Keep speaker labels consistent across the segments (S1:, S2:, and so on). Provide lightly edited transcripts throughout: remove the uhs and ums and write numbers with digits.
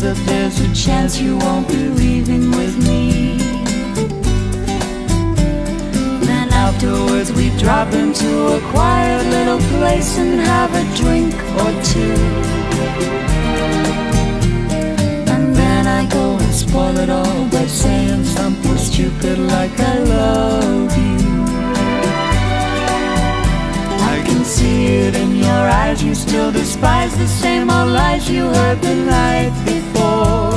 S1: that there's a chance you won't be leaving with me. Then afterwards we drop into a quiet little place and have a drink or two. And then I go and spoil it all by saying something stupid like I love you. I can see it in your eyes, you still despise the same old lies you heard the night before.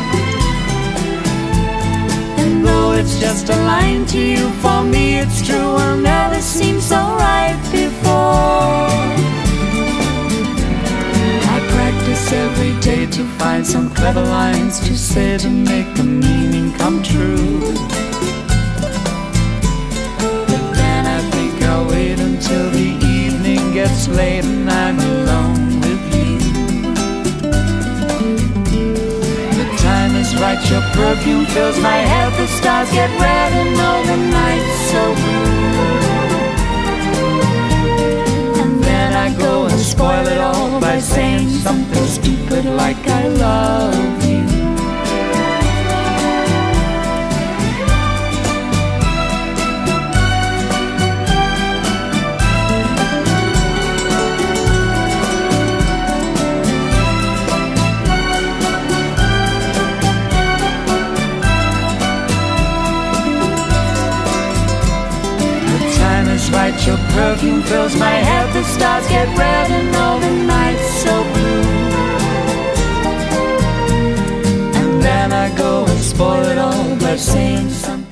S1: And though it's just a line to you, for me it's true, will never seem so right before. I practice every day to find some clever lines to say to make the meaning come true. But then I think I'll wait until the evening gets late and I'm alone with you. The time is right, your perfume fills my head, the stars get red and all the night's so blue. And then I go and spoil it all by saying something stupid like I love you. Right, your perfume fills my head, the stars get red and all the night's so blue. And then I go and spoil it all by saying something